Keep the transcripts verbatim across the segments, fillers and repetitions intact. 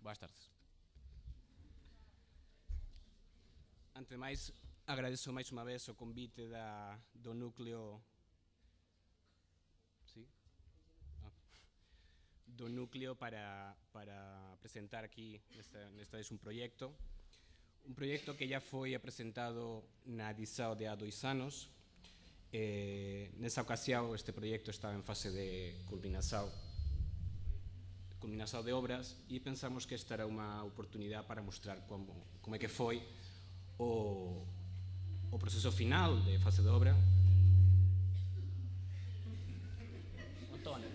Boas tardes. Antes de máis, agradezo máis unha vez o convite da, do núcleo ¿sí? ah. do núcleo para, para presentar aquí nesta, nesta vez un proxecto un proxecto que ya foi apresentado na Dizao de há dois anos. Eh, nesa ocasión este proxecto estaba en fase de culminación culminación de obras e pensamos que esta era unha oportunidade para mostrar como, como é que foi o, o proceso final de fase de obra. António.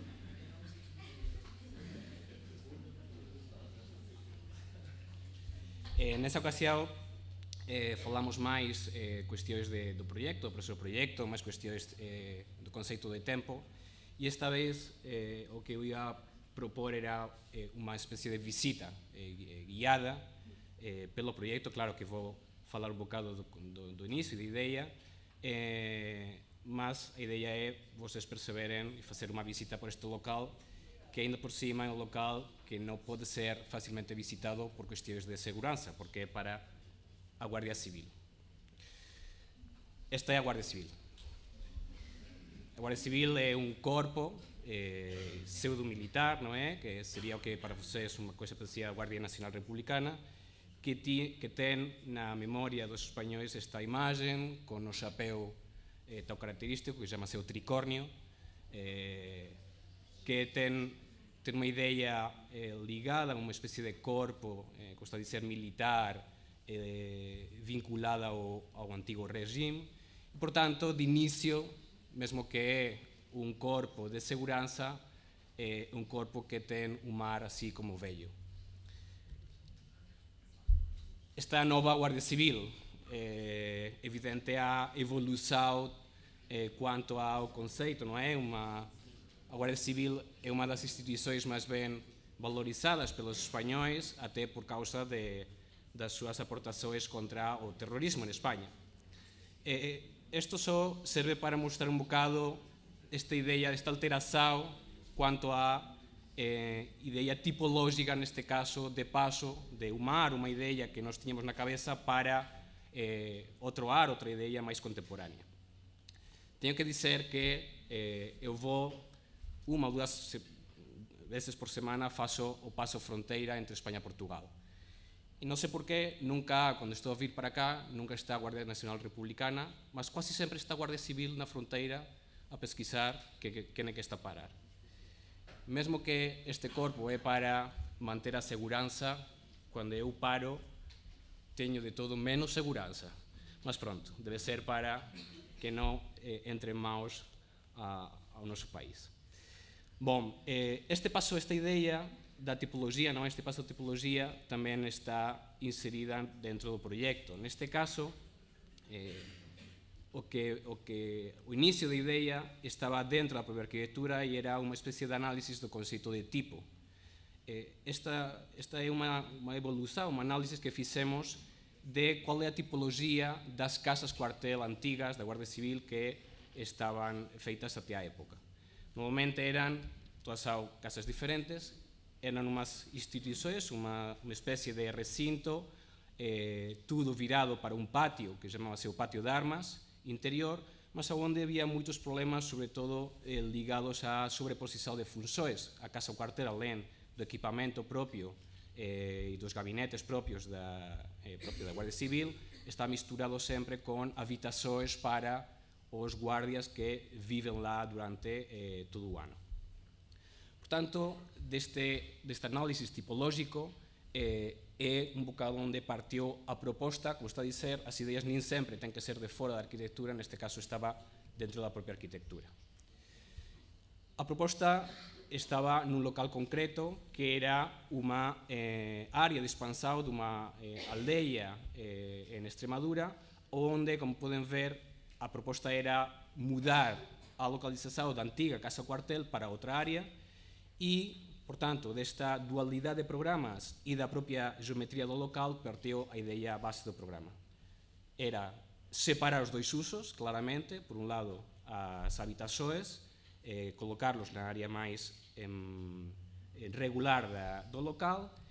Eh, nesa ocasión eh, falamos máis eh, cuestións de, do proxecto, do proceso do proxecto, máis cuestións eh, do conceito de tempo, e esta vez eh, o que eu ia propor era eh, unha especie de visita eh, guiada eh, pelo proxecto. Claro que vou falar un bocado do, do, do inicio, da ideia, eh, mas a ideia é vocês perceberen e facer unha visita por este local, que ainda por cima é un local que non pode ser facilmente visitado por cuestións de seguranza, porque é para a Guardia Civil. Esta é a Guardia Civil. A Guardia Civil é un corpo eh, pseudo-militar, non é? Que sería o que para vocês unha coisa parecida a Guardia Nacional Republicana, que, ti, que ten na memoria dos españois esta imagen con o chapéu eh, tão característico, que chama-se o tricornio, eh, que ten, ten unha ideia eh, ligada a unha especie de corpo, eh, costa de ser militar, eh, vinculada ao, ao antigo regime, e, portanto, de inicio, mesmo que é un corpo de seguranza, é un corpo que ten un mar así como vello. Esta nova Guardia Civil, é evidente a evolución eh, quanto ao conceito, non é? Uma, a Guardia Civil é unha das instituições máis ben valorizadas pelos españois, até por causa de, das súas aportações contra o terrorismo en España. Isto só serve para mostrar un bocado esta ideia, esta alteración quanto á eh, ideia tipológica, neste caso, de paso de un mar, unha ideia que nós tiñamos na cabeza para eh, outro ar, outra ideia máis contemporánea. Teño que dizer que eh, eu vou unha ou dúas veces por semana faço o paso fronteira entre España e Portugal. E non sei por qué, nunca, cando estou a vir para cá, nunca está a Guardia Nacional Republicana, mas quasi sempre está a Guardia Civil na fronteira a pesquisar que, que, que é que está a parar. Mesmo que este corpo é para manter a seguranza, cando eu paro, teño de todo menos seguranza. Mas pronto, debe ser para que non eh, entre en maus a, ao noso país. Bom, eh, este paso, esta ideia da tipoloxía, non, este paso de tipoloxía tamén está inserida dentro do proxecto. Neste caso, eh, o, que, o, que, o inicio da ideia estaba dentro da propia arquitectura e era unha especie de análisis do conceito de tipo. Eh, esta, esta é unha, unha evolución, unha análisis que fixemos de qual é a tipoloxía das casas cuartel antigas da Guardia Civil que estaban feitas até a época. Normalmente eran todas casas diferentes, eran unhas instituições, unha, unha especie de recinto, eh, tudo virado para un patio que chamábase o patio de armas interior, mas onde había moitos problemas, sobre todo eh, ligados á sobreposición de funções. A casa ou cuartel, alén do equipamento propio eh, e dos gabinetes propios da, eh, propio da Guardia Civil, está misturado sempre con habitações para os guardias que viven lá durante eh, todo o ano. Portanto, deste, deste análisis tipológico eh, é un bocado onde partiu a proposta. Como está a dizer, as ideas nin sempre ten que ser de fora da arquitectura, neste caso estaba dentro da propia arquitectura. A proposta estaba nun local concreto que era unha eh, área de expansão dunha eh, aldeia eh, en Extremadura, onde, como poden ver, a proposta era mudar a localización da antiga casa cuartel para outra área e, portanto, desta dualidade de programas e da propia geometría do local partiu a ideia base do programa. Era separar os dois usos, claramente, por un lado as habitações, eh, colocarlos na área máis eh, regular da, do local,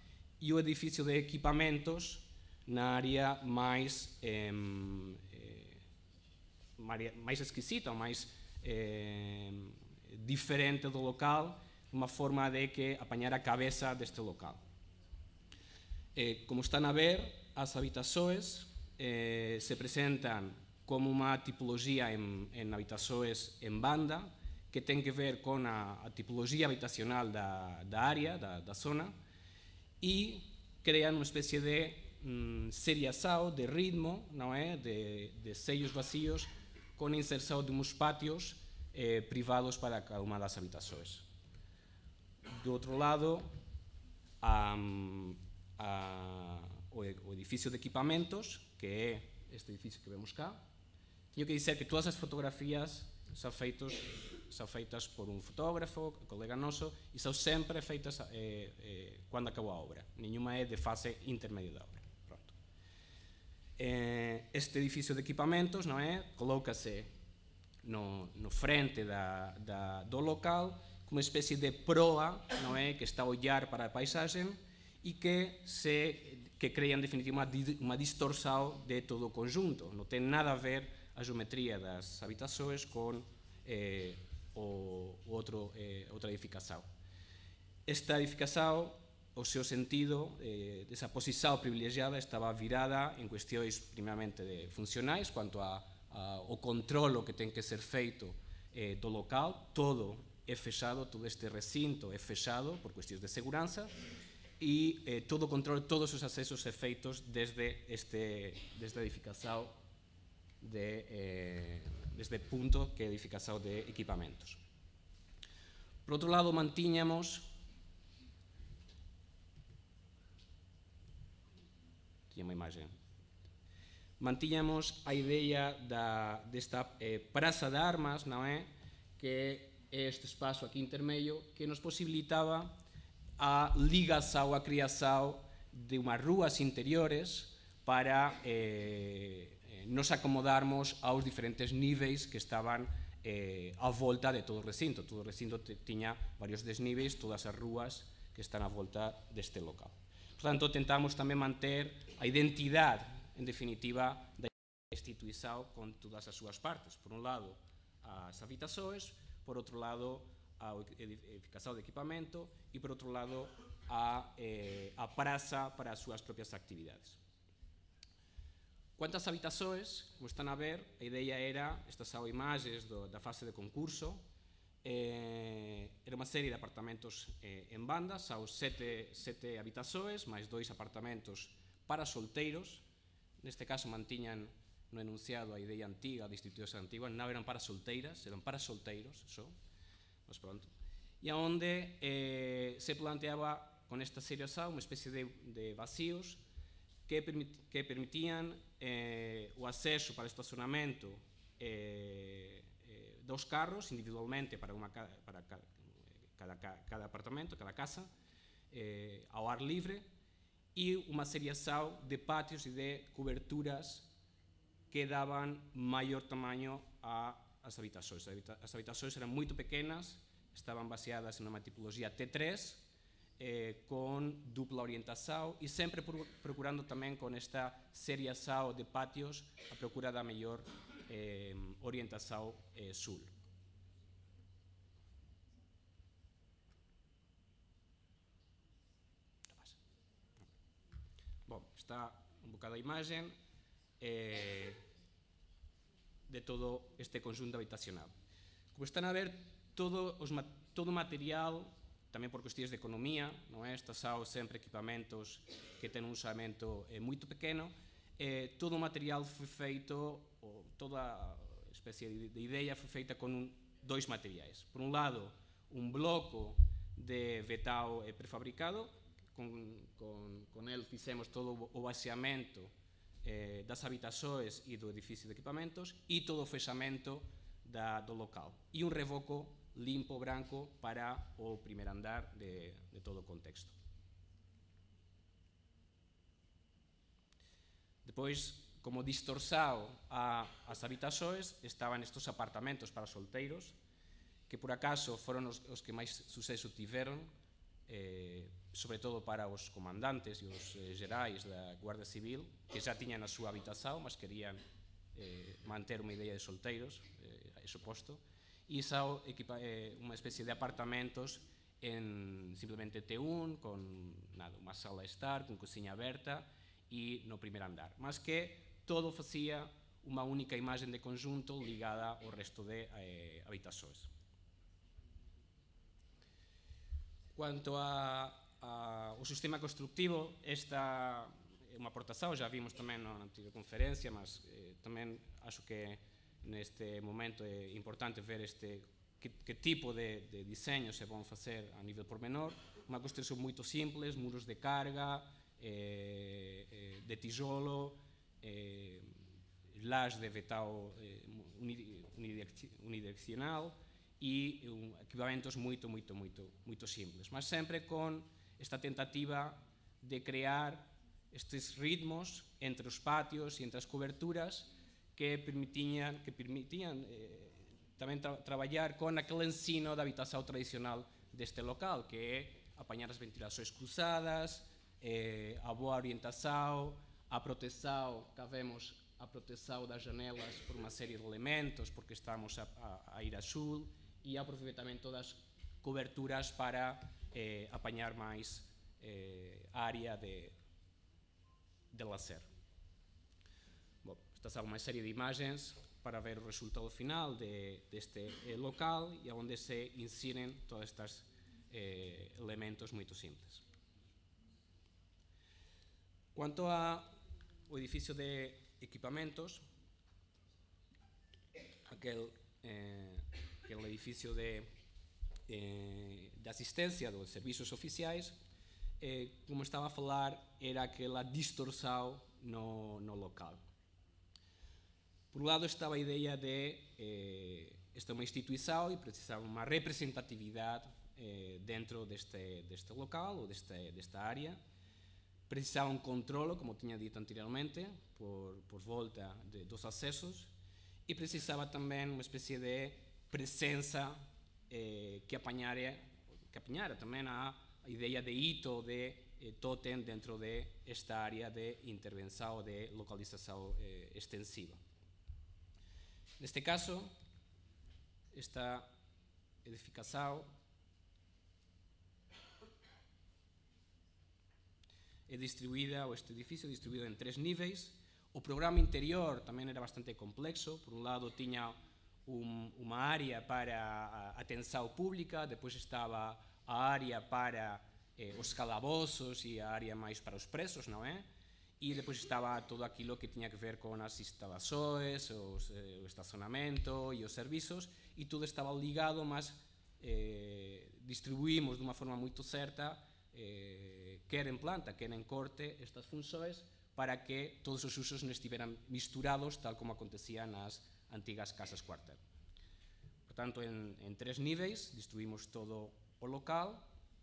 e o edificio de equipamentos na área máis eh, eh, máis exquisita, ou máis eh, diferente do local, unha forma de que apañar a cabeza deste local. Eh, como están a ver, as habitações eh, se presentan como unha tipoloxía en, en habitações en banda, que ten que ver con a, a tipoloxía habitacional da, da área, da, da zona, e crean unha especie de mm, seriazao, de ritmo, non é? De, de sellos vacíos, con inserção de uns patios eh, privados para cada unha das habitações. Do outro lado, a, a, o, o edificio de equipamentos, que é este edificio que vemos cá. Teño que dizer que todas as fotografías son, feitos, son feitas por un fotógrafo, colega noso, e son sempre feitas eh, eh, cando acabou a obra. Nenhuma é de fase intermedia da obra. Pronto. Eh, este edificio de equipamentos, non é? Colócase no, no frente da, da, do local como uma especie de proa, non é? Que está a ollar para a paisaxe e que se que crea en definitiva unha distorsión de todo o conjunto. Non ten nada a ver a geometría das habitações con eh, o, o outro, eh, outra edificación. Esta edificación, o seu sentido, eh, desa posición privilegiada, estaba virada en cuestións primeramente de funcionais, quanto a, a, o controlo que ten que ser feito eh, do local. Todo é fechado, todo este recinto é fechado por cuestións de seguranza, e eh, todo o control, todos os accesos é feitos desde, este, desde a edificación de, eh, desde punto que é a edificación de equipamentos. Por outro lado, mantiñamos tiña unha imagen mantiñamos a idea da, desta eh, praza de armas, non é? Que é este espazo aquí intermedio que nos posibilitaba a ligação, a criação de unhas rúas interiores para eh, nos acomodarmos aos diferentes níveis que estaban eh, a volta de todo o recinto. Todo o recinto tiña varios desníveis, todas as rúas que están a volta deste local. Por tanto, tentamos tamén manter a identidade, en definitiva, da instituição con todas as súas partes. Por un lado, as habitações, por outro lado, a edificación de equipamento e, por outro lado, a, eh, a praza para as súas propias actividades. Quantas habitações, como están a ver, a ideia era, estas são imagens do, da fase de concurso, eh, era unha serie de apartamentos eh, en banda, são sete, sete habitações, máis dois apartamentos para solteiros. Neste caso mantiñan no enunciado a ideia antiga de institucións antiguas, non eran para solteiras, eran para solteiros, só. Mas pronto. E onde eh, se planteaba con esta seriação unha especie de, de vacíos que, permit, que permitían eh, o acceso para o estacionamento eh, eh, dos carros individualmente para, uma, para cada, cada, cada apartamento, cada casa, eh, ao ar livre, e unha seriação de patios e de coberturas que daban maior tamaño a as habitações. As habitações eran moito pequenas, estaban baseadas en unha tipoloxía T tres, eh, con dupla orientação e sempre procurando tamén con esta seriação de patios a procura da mellor eh, orientação eh, sul. Bom, está un bocado a imagen eh, de todo este conjunto habitacional. Como están a ver, todo, os, todo o material, tamén por cuestións de economía, non é? Estas são sempre equipamentos que ten un usamento eh, moito pequeno, eh, todo o material foi feito, ou toda a especie de, de idea foi feita con un, dois materiais. Por un lado, un bloco de vetao eh, prefabricado, con, con, con el fixemos todo o baseamento Eh, das habitações e do edificio de equipamentos e todo o fechamento da, do local. E un revoco limpo, branco, para o primeiro andar de, de todo o contexto. Depois, como distorsión ás habitações, estaban estes apartamentos para solteiros, que por acaso foron os, os que máis suceso tiveron, eh, sobre todo para os comandantes e os eh, gerais da Guardia Civil, que já tiñan a súa habitación, mas querían eh, manter unha idea de solteiros, eh, eso posto, e xa equipa, eh, unha especie de apartamentos en simplemente T un, con nada, unha sala de estar, con cociña aberta e no primeiro andar, mas que todo facía unha única imagen de conjunto ligada ao resto de eh, habitacións. Cuanto a, a, ao sistema constructivo, esta é unha aportación, já vimos tamén na antiga conferencia, mas eh, tamén acho que neste momento é importante ver este, que, que tipo de, de diseño se vão facer a nivel pormenor. Unha construcción moito simples, muros de carga, eh, eh, de tijolo, eh, laje de vetao eh, unidireccional, e um, equipamentos moito, moito, moito, moito simples, mas sempre con esta tentativa de crear estes ritmos entre os patios e entre as coberturas que permitían, que permitían eh, tamén tra traballar con aquel ensino da habitación tradicional deste local, que é apañar as ventilações cruzadas, eh, a boa orientación, a proteção, que vemos a proteção das janelas por unha serie de elementos, porque estamos a, a, a ir a sul, e aproveitamento das coberturas para eh, apañar máis eh, área de, de lazer. Bom, estas são unha serie de imagens para ver o resultado final de, deste eh, local e onde se inseren todos estes eh, elementos moito simples. Quanto ao edificio de equipamentos, aquel eh, aquel edificio de, eh, de asistencia dos servizos oficiais, eh, como estaba a falar, era aquela distorção no, no local. Por un lado estaba a ideia de eh, esta é unha instituição e precisaba unha representatividade eh, dentro deste, deste local ou deste, desta área. Precisaba un controlo, como tiña dito anteriormente, por, por volta de, dos accesos, e precisaba tamén unha especie de presenza eh, que apañara, que apañara tamén a, a ideia de hito, de eh, tótem dentro de esta área de intervención, de localización eh, extensiva. Neste caso, esta edificación é distribuída, ou este edificio é distribuído en tres níveis. O programa interior tamén era bastante complexo. Por un lado, tiña un, unha área para a atención pública, depois estaba a área para eh, os calabozos e a área máis para os presos, non é? E depois estaba todo aquilo que tiña que ver con as instalações, os, eh, o estacionamento e os servizos, e tudo estaba ligado, mas eh, distribuímos de unha forma moito certa, eh, quer en planta, quer en corte, estas funções, para que todos os usos non estiveran misturados, tal como acontecía nas antigas casas cuartel. Por tanto, en, en tres níveis, distribuímos todo o local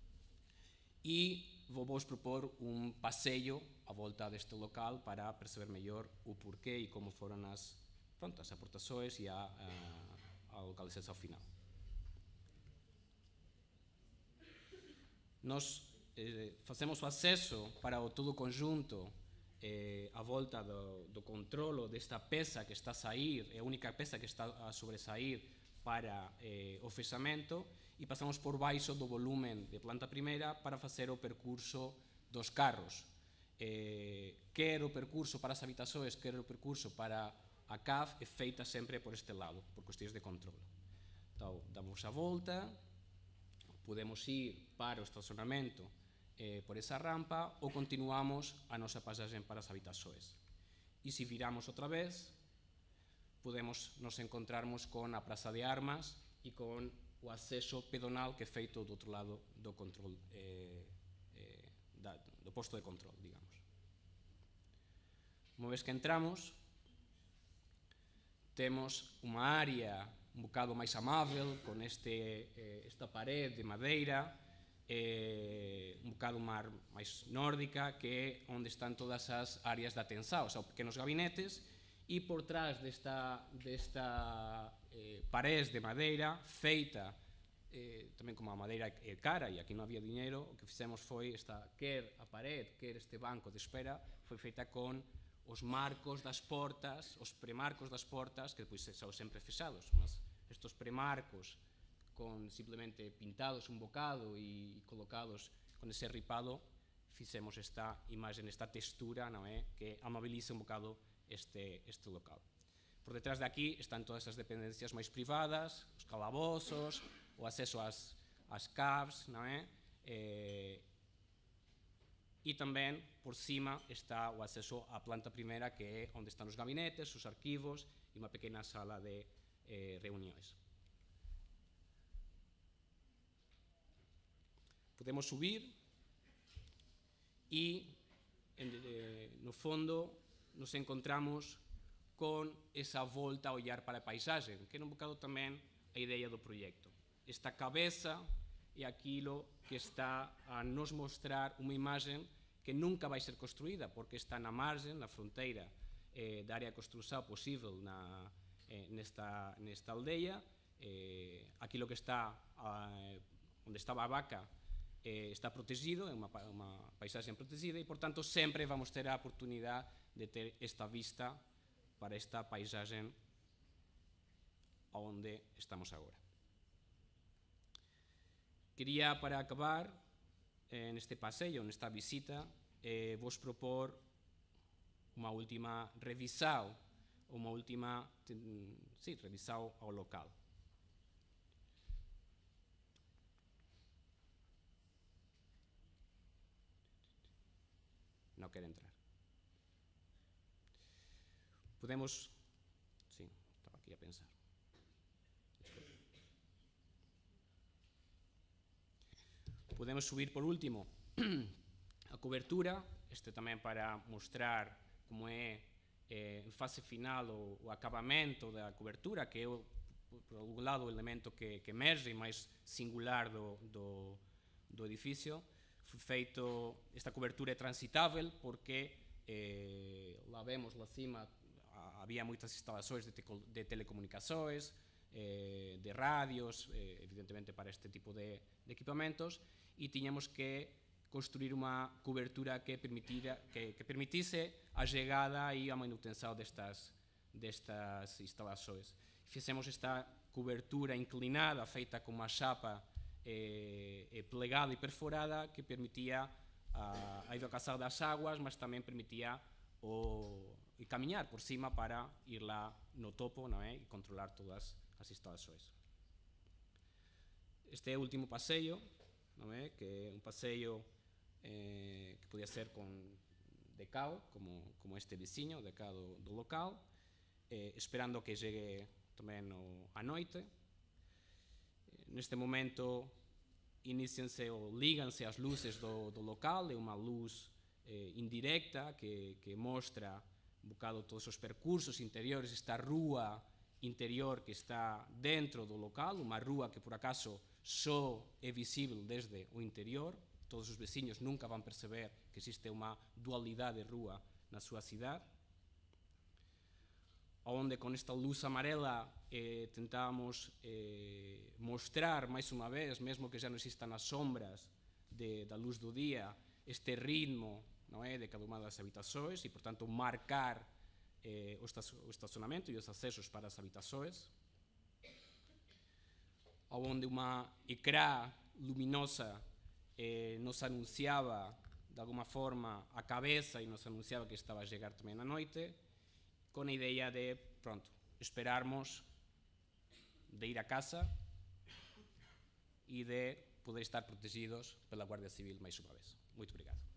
e vou vos propor un paseio a volta deste local para perceber mellor o porqué e como foron as, pronto, as aportações e a, a, a localización final. Nos eh, facemos o acceso para o todo o conjunto eh, a volta do, do controlo desta peza que está a sair, é a única peza que está a sobresair para eh, o fechamento, e pasamos por baixo do volumen de planta primeira para facer o percurso dos carros. Eh, quer o percurso para as habitações, quer o percurso para a C A F é feita sempre por este lado, por cuestións de controlo. Então, damos a volta, podemos ir para o estacionamento eh, por esa rampa ou continuamos a nosa pasaxen para as habitações. E se viramos outra vez, podemos nos encontrarmos con a Praza de Armas e con o acceso pedonal que é feito do outro lado do control, eh, eh, da, do posto de control, digamos. Uma vez que entramos, temos unha área un bocado máis amável, con este, eh, esta parede de madeira, eh, un bocado máis nórdica, que é onde están todas as áreas de atención, os pequenos gabinetes, e por trás desta, desta eh, parede de madeira feita eh, tamén como a madeira é cara e aquí non había dinheiro, o que fixemos foi esta, quer a pared, quer este banco de espera, foi feita con os marcos das portas, os premarcos das portas, que depois son sempre fixados, mas estes premarcos con simplemente pintados un bocado e colocados con ese ripado, fixemos esta imaxe, esta textura, non é? Que amabiliza un bocado este, este local. Por detrás de aquí están todas as dependencias máis privadas, os calabozos, o acceso ás, ás caves, non é? Eh, e tamén, por cima, está o acceso á planta primeira, que é onde están os gabinetes, os arquivos e unha pequena sala de eh, reunións. Podemos subir e, eh, no fondo, nos encontramos con esa volta a ollar para a paisaxe, que era un bocado tamén a idea do proxecto. Esta cabeza é aquilo que está a nos mostrar unha imaxe que nunca vai ser construída, porque está na margen, na fronteira eh, da área de construção possível na, eh, nesta, nesta aldeia. Eh, aquilo que está, eh, onde estaba a vaca, eh, está protegido, é unha, unha paisaxe protegida e, por tanto, sempre vamos ter a oportunidade de ter esta vista para esta paisaxe onde estamos agora. Quería, para acabar, eh, neste paseo, nesta visita, eh, vos propor unha última revisao, unha última, sí, revisao ao local. Non quero entrar. Podemos, sí, estaba aquí a pensar. Podemos subir por último a cobertura, este tamén para mostrar como é eh, en fase final o, o acabamento da cobertura, que é o, por algum lado o elemento que, que emerge máis singular do, do, do edificio. Foi feito, esta cobertura é transitável porque eh, lá vemos lá cima había moitas instalações de, te, de telecomunicações, eh, de radios, eh, evidentemente para este tipo de, de equipamentos, e tiñamos que construir unha cobertura que, permitira, que, que permitise a chegada e a manutenção destas, destas instalações. Fizemos esta cobertura inclinada, feita com uma chapa eh, plegada e perforada, que permitia a, a evacuação das águas, mas também permitia o, e caminhar por cima para ir lá no topo, não é? E controlar todas as instalações. Este é o último passeio, não é? Que é um passeio eh, que podia ser com de cá, como, como este vizinho de cá do, do local, eh, esperando que chegue também no, à noite. Neste momento iniciam-se ou ligam-se as luzes do, do local, é uma luz eh, indirecta que, que mostra um bocado todos os percursos interiores, esta rua interior que está dentro do local, uma rua que por acaso só é visível desde o interior, todos os vecinos nunca vão perceber que existe uma dualidade de rua na sua cidade, onde com esta luz amarela eh, tentamos eh, mostrar mais uma vez, mesmo que já não existam as sombras de, da luz do dia, este ritmo, não é, de cada uma das habitações e, portanto, marcar eh, o estacionamento e os acessos para as habitações, onde uma ecrã luminosa eh, nos anunciava, de alguma forma, a cabeça e nos anunciava que estava a chegar também na noite, com a ideia de, pronto, esperarmos de ir a casa e de poder estar protegidos pela Guardia Civil mais uma vez. Muito obrigado.